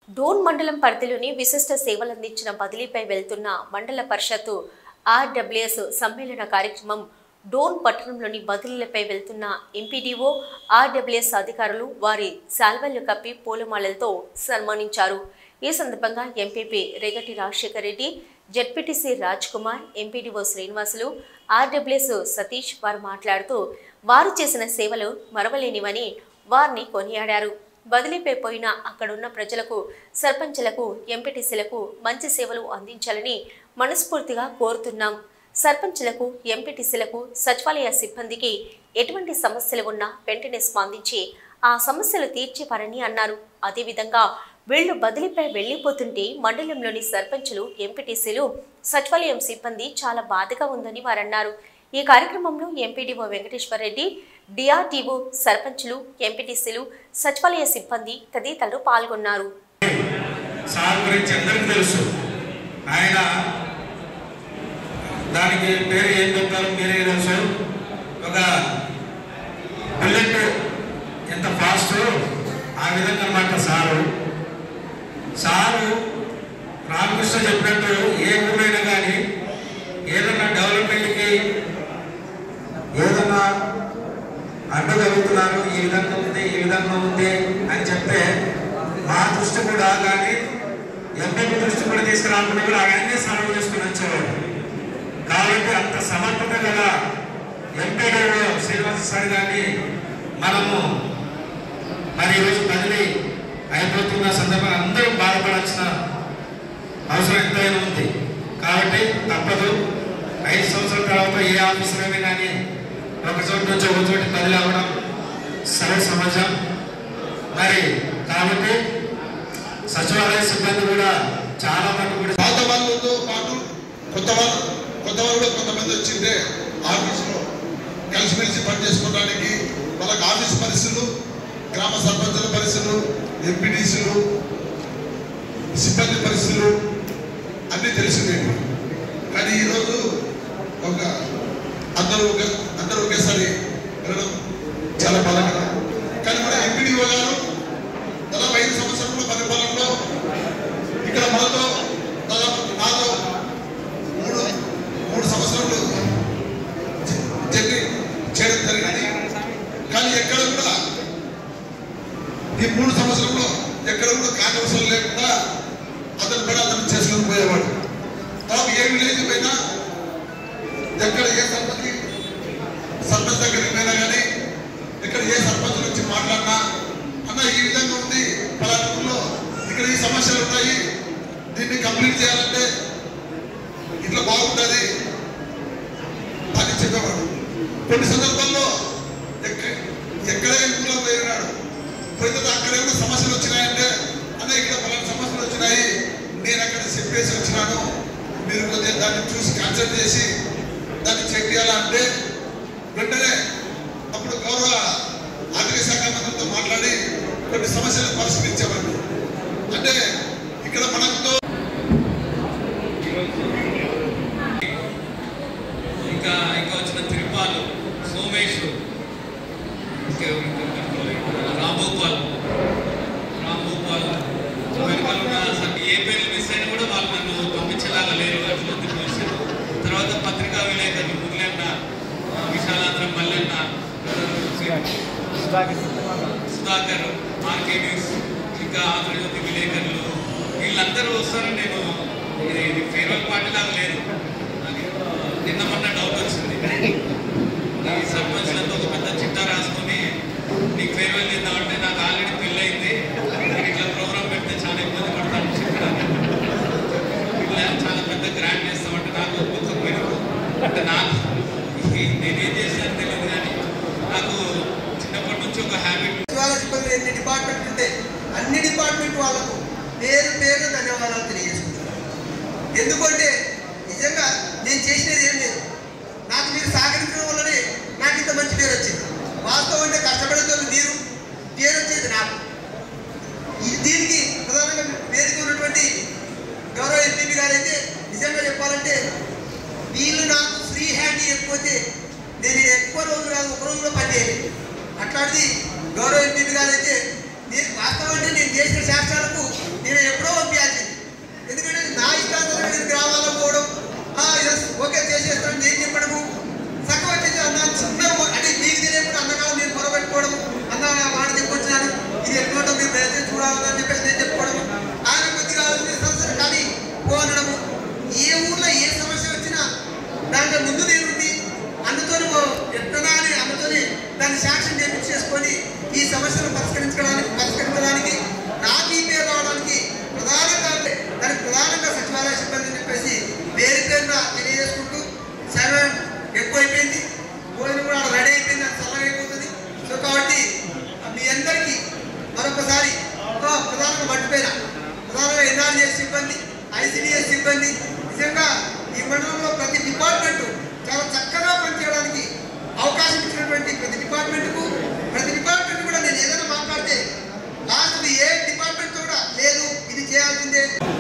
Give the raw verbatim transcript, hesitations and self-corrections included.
డోన్ మండలం పరిధిలోని విశిష్ట సేవలందించిన బదిలీపై వెళ్తున్న మండల పరిషత్తు ఆర్డబ్ల్యూఎస్ సమ్మేళన కార్యక్రమం డోన్ పట్టణంలోని బదిలీలపై వెళ్తున్న ఎంపీడీఓ ఆర్డబ్ల్యూఎస్ అధికారులు వారి శాల్వలు కప్పి పూలమాలలతో సన్మానించారు. ఈ సందర్భంగా MPP Regati Rajasekhar Reddy, ZPTC Raj Kumar, MPDO Srinivasulu, RWS Satish వారు మాట్లాడుతూ వారు చేసిన సేవలు మరవలేనివని వారిని కొనియాడారు. బదిలీపై పోయిన అక్కడున్న ప్రజలకు, సర్పంచులకు, ఎంపీటీసీలకు మంచి సేవలు అందించాలని మనస్ఫూర్తిగా కోరుతున్నాం. సర్పంచులకు, ఎంపీటీసీలకు, సచివాలయ సిబ్బందికి ఎటువంటి సమస్యలు ఉన్నా వెంటనే స్పందించి ఆ సమస్యలు తీర్చేవారని అన్నారు. అదేవిధంగా వీళ్లు బదిలీపై వెళ్లిపోతుంటే మండలంలోని సర్పంచులు, ఎంపీటీసీలు, సచివాలయం సిబ్బంది చాలా బాధగా ఉందని వారన్నారు. ఈ కార్యక్రమంలో ఎంపీడీఓ వెంకటేశ్వర రెడ్డి, డిఆర్టీఓ, సర్పంచులు, ఎంపీటీసీలు, సచివాలయ సిబ్బంది తదితరులు పాల్గొన్నారు. సార్ గురించి అందరికీ తెలుసు. ఆయన దానికి పేరు ఏం చెప్తారు మీరే తెలుసు. ఒక బుల్లెట్ ఎంత ఫాస్ట్ ఆ విధంగా అన్నమాట సారు. సారు రామకృష్ణ చెప్పినట్టు ఏ ఊరైనా కానీ ఏదైనా డెవలప్మెంట్కి ఏదైనా అడ్డగలుగుతున్నారు, ఈ విధంగా ఉంది ఈ విధంగా ఉంది అని చెప్తే మా దృష్టి కూడా కానీ ఎంపీ దృష్టి కూడా తీసుకురాకుండా కూడా ఆయన్నే సాల్వ్ చేసుకుని వచ్చేవాడు. కాబట్టి అంత సమర్థత గల ఎంపీ గారు శ్రీనివాస సార్ గారిని మనము మరి ఈరోజు బదిలీ అయిపోతున్న సందర్భంగా అందరూ బాధపడాల్సిన అవసరం ఎంతైనా ఉంది. కాబట్టి తప్పదు. ఐదు సంవత్సరాల తర్వాత ఏ ఆఫీసర్ అయినా కానీ ఒక చోటు నుంచి ఒక చోటు బదిలీ అవ్వడం సరే సమాజం. మరి కాబట్టి సచివాలయ సిబ్బంది కూడా చాలా మంది కూడా పాత వాళ్ళతో పాటు కొత్త వాళ్ళు కొత్త వాళ్ళు కూడా కొంతమంది వచ్చిందే ఆఫీసులో కలిసిమెలిసి పనిచేసుకోవడానికి వాళ్ళకి ఆఫీస్ పరిస్థితులు, గ్రామ సర్పంచుల పరిస్థితులు, ఎంపీటీసీలు, సిబ్బంది పరిస్థితులు అన్నీ తెలిసిందేవి. కానీ ఈరోజు ఒక అందరూ ఒక అందరూ ఒకేసారి వెళ్ళడం చాలా బలంగా. కానీ మన ఎంపీడీఓ గారు దాదాపు ఐదు సంవత్సరంలో పరిపాలనలో ఇక్కడ మనతో దాదాపు నాతో మూడు మూడు సంవత్సరాలు జర్నీ చేయడం జరిగింది. కానీ ఎక్కడ కూడా ఈ మూడు సంవత్సరంలో ఎక్కడ కూడా కాంట్రవర్సీలు లేకుండా అతను కూడా అతను చేసుకొని పోయేవాడు. తర్వాత ఏ విలేజ్ పోయినా ఎక్కడ ఏ సర్పంచ్ సర్పంచ్ దగ్గరికి పోయినా కానీ ఇక్కడ ఏ సర్పంచ్ నుంచి మాట్లాడినా అన్న ఈ విధంగా ఉంది పలానూరులో ఇక్కడ ఈ సమస్యలు ఉన్నాయి, దీన్ని కంప్లీట్ చేయాలంటే ఇట్లా బాగుంటుంది అని చెప్పేవాడు. కొన్ని సందర్భాల్లో ఎక్కడే ఇంట్లో పోయినాడు పోయిన అక్కడ ఏమైనా సమస్యలు వచ్చినాయంటే అన్న ఇక్కడ పలానా సమస్యలు వచ్చినాయి, నేను అక్కడ చెప్పేసి వచ్చినాను, మీరు కొద్దిగా దాన్ని చూసి కన్సల్ట్ చేసి దాన్ని చెక్ చేయాలంటే వెంటనే అప్పుడు గౌరవ ఆర్థిక శాఖ మంత్రితో మాట్లాడి కొన్ని సమస్యలు పరిష్కరించేవాడు. అంటే ఇక్కడ మనతో ఇంకా ఇంకా వచ్చిన తిరుపాలు, సోమేష్, రాంభూపాల్ రాంభూపాల్ వెనకాల ఉన్న అసలు ఏ పేర్లు మిస్ అయినా కూడా వాళ్ళు నన్ను పంపించేలాగా లేరు. అట్లా వచ్చారు. తర్వాత పత్రికా విలేకరులు మురళన్న, విశాలాంధ్రం మల్లన్న, సుధాకర్, ఆర్కే న్యూస్, ఇంకా ఆంధ్రజ్యోతి విలేకరులు వీళ్ళందరూ వస్తారని నేను ఇది ఫేర్వెల్ పార్టీ లాగా లేదు. నిన్న మొన్న డౌట్ వచ్చింది. ఈ సర్పంచ్లతో ఒక పెద్ద చిట్టా రాసుకొని నీకు ఫేర్వెల్ చేద్దామంటే నాకు ఆల్రెడీ పెళ్ళి అయింది, నేను ఇట్లా ప్రోగ్రామ్ పెడితే చాలా ఇబ్బంది పడతాను చెప్పడానికి ఇట్లా చాలా పెద్ద గ్రాండ్ చేస్తామంటే నాకు ఒప్పుకోకపోయినప్పుడు అంటే నాకు నేనేం చేశాను తెలియదు. కానీ నాకు చిన్నప్పటి నుంచి ఒక హ్యాబిట్. ఎన్ని డిపార్ట్మెంట్ ఉంటే అన్ని డిపార్ట్మెంట్ వాళ్ళకు పేరు పేరు ధన్యవాదాలు తెలియజేసుకుంటున్నాను. ఎందుకంటే నిజంగా నేను చేసినది ఏం లేదు, నాకు మీరు సహకరించడం వల్లనే నాకు ఇంత మంచి పేరు వచ్చింది. వాస్తవం అంటే కష్టపడేది మీరు, పేరు వచ్చేది నాకు. దీనికి ప్రధానంగా పేరుకి ఉన్నటువంటి గౌరవ ఎంపీ గారు అయితే నిజంగా చెప్పాలంటే వీళ్ళు నాకు ఫ్రీ హ్యాండ్ ఇవ్వకపోతే నేను ఎక్కువ రోజులు రాదు, ఒక రోజులో పనిచేయలేదు. అట్లాంటిది గౌరవ ఎంపీ గారు అయితే నేను వాస్తవం అంటే నేను చేసిన శాస్త్రాలకు నేను ఆర్డబ్ల్యూఎస్ సిబ్బంది, ఐసిడిఎస్ సిబ్బంది, నిజంగా ఈ మండలంలో ప్రతి డిపార్ట్మెంట్ చాలా చక్కగా పనిచేయడానికి అవకాశం ఇచ్చినటువంటి ప్రతి డిపార్ట్మెంట్కు ప్రతి డిపార్ట్మెంట్ కూడా నేను ఏదైనా మాట్లాడితే లాస్ట్ ఏ డిపార్ట్మెంట్ కూడా లేదు ఇది చేయాల్సిందే